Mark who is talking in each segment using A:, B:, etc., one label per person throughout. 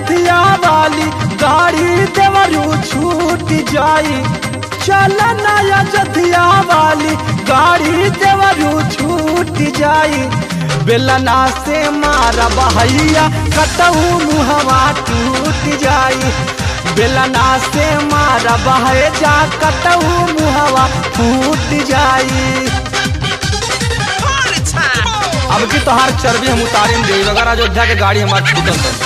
A: अयोध्या वाली गाड़ी देवरू छूट जाई। चल ना अयोध्या वाली गाड़ी देवरू छूट जाई। बेलना से मारा बहैया कटहू मुहवा टूट जाई। बेलना से मारा बहे जा कटहू मुहवा फूट जाई। अब की तोहार चर्बी हम उतारे दे अगर अयोध्या के गाड़ी हमार छूटल तो।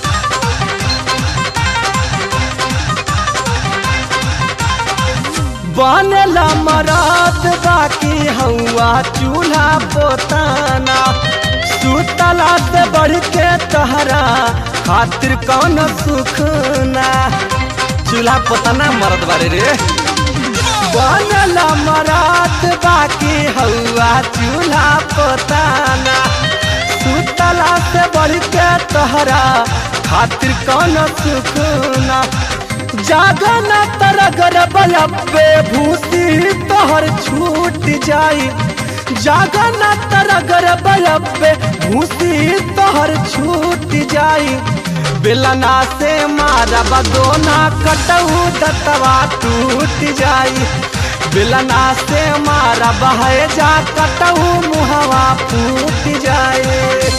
A: बनेला मराद बाकी हवा चूल्हा पोताना। सुतला से बढ़ के तहरा खातिर कौन सुख ना। चूल्हा पोताना मरद बारे रे। बनला मराद बाकी हवा चूल्हा पोताना। सुतला से बढ़ के तहरा खातिर कौन सुख ना। जागना तरगर बलबे भूसी तोहर छूट जाई। जागना तरगर बलबे भूसी तोहर छूट जाई। बेलना से मारा बदोना कटहू दतवा टूट जाई। बेलना से मारा बहे जा कटहू मुहवा फूट जाए।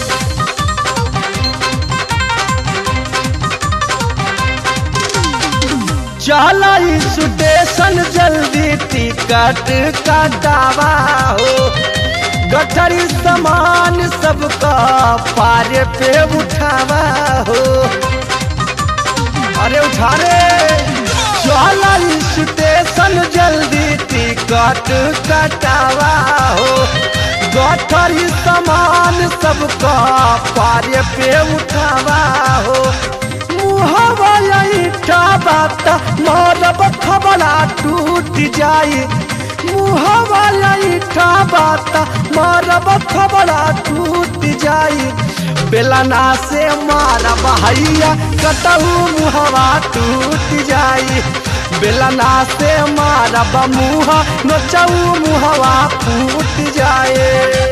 A: चला स्टेशन जल्दी टिकट कटावा हो। गठरी सामान सबका पारे पे उठावा हो। अरे उठा रे। चला स्टेशन जल्दी टिकट कटावा हो। गठरी सामान सबका पारे पे उठावा हो। मुहवा बात मारब खबला टूट जाई। मुहवा बात मारब खबला टूट जाई। बेलना से मारा बहैया कटहू मुहवा टूट जाई। बेलना से मारा बमुहा नोचऊ मुहवा फूट जाए।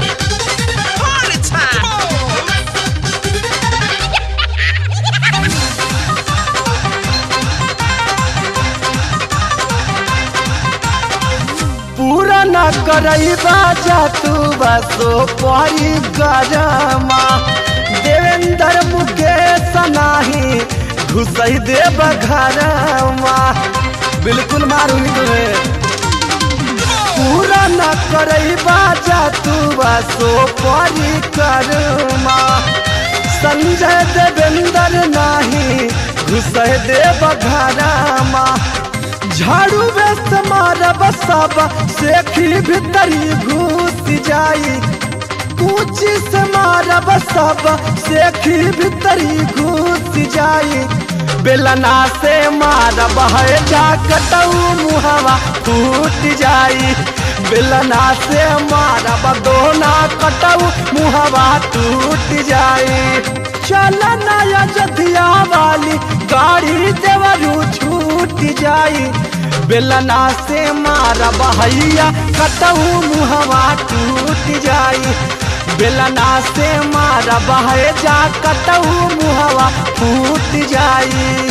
A: पूरा न करई बाजा तू बसो परी गरमा। देवेंद्र मुकेश नाही घुसई देव घरमा। बिल्कुल मारूंगी तुम्हें। पूरा न करई बाजा तू बसो परी गरमा। संजय देवेंद्र नाही घुसई देव घरमा। झाड़ू बेस मारब सब सेखी भीतरी घुस जाई। कूची से मारब सब सेखी भीतरी घुस जाई। बेलना से मारब है जा कटहू मुहवा फूट जाई। बेलना से मारब दोना कटहू मुहवा टूट जाई। चल ना अयोध्या वाली गाड़ी देवरू छूट जाई। बेलना से मारा बहैया कटहू मुहवा टूट जाई। बेलना से मारा बहे जा कटहू मुहवा फूट जाई।